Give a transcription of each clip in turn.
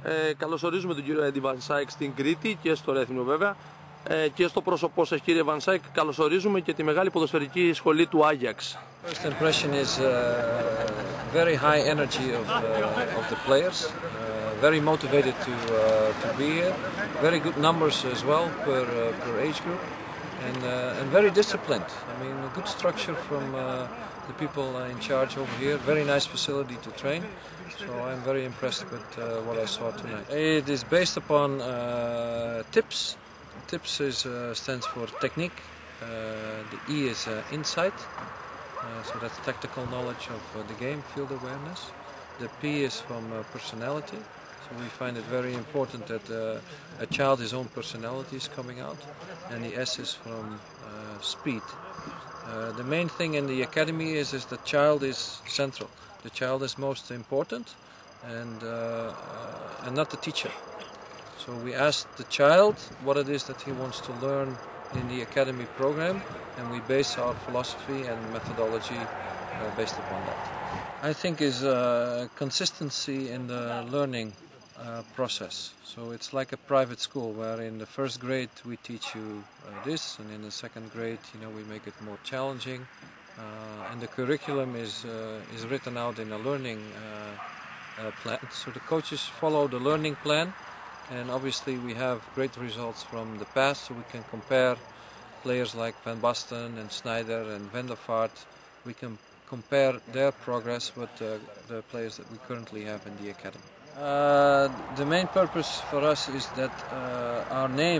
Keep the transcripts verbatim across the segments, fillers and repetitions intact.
Ε, καλωσορίζουμε τον κύριο Έντι Βαν Σάικ στην Κρήτη και στο Ρέθυμνο βέβαια ε, και στο πρόσωπό σας, κύριε Βαν Σάικ, καλωσορίζουμε και τη μεγάλη ποδοσφαιρική σχολή του Άγιαξ. First impression is uh, very high energy of, uh, of the players, uh, very motivated to uh, to be here, very good numbers as well per uh, per age group, and uh, and very disciplined. I mean, a good structure from uh, the people in charge over here. Very nice facility to train. So I'm very impressed with uh, what I saw tonight. It is based upon uh, TIPS. TIPS is, uh, stands for technique. Uh, the E is uh, insight. Uh, so that's tactical knowledge of uh, the game, field awareness. The P is from uh, personality. So we find it very important that uh, a child's own personality is coming out. And the S is from uh, speed. Uh, the main thing in the academy is, is the child is central. The child is most important, and uh, uh, and not the teacher. So we ask the child what it is that he wants to learn in the academy program, and we base our philosophy and methodology uh, based upon that. I think is uh, consistency in the learning uh, process. So it's like a private school where in the first grade we teach you uh, this, and in the second grade, you know, we make it more challenging. Uh, and the curriculum is uh, is written out in a learning uh, uh, plan. So the coaches follow the learning plan, and obviously we have great results from the past, so we can compare players like Van Basten and Snyder and Van der Vaart. We can compare their progress with uh, the players that we currently have in the academy. Uh, the main purpose for us is that uh, our name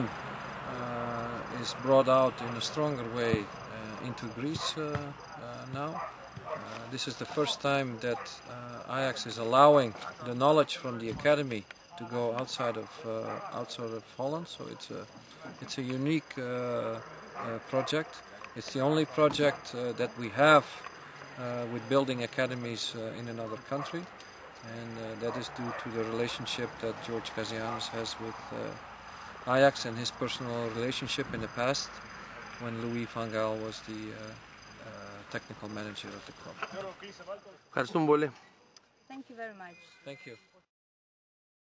uh, is brought out in a stronger way uh, into Greece uh, uh, now. Uh, this is the first time that uh, Ajax is allowing the knowledge from the academy to go outside of uh, outside of Holland. So it's a it's a unique uh, uh, project. It's the only project uh, that we have uh, with building academies uh, in another country, and uh, that is due to the relationship that George Kazianis has with uh, Ajax and his personal relationship in the past when Louis van Gaal was the uh, uh, technical manager of the club. Ευχαριστούμε πολύ. Thank you very much. Thank you.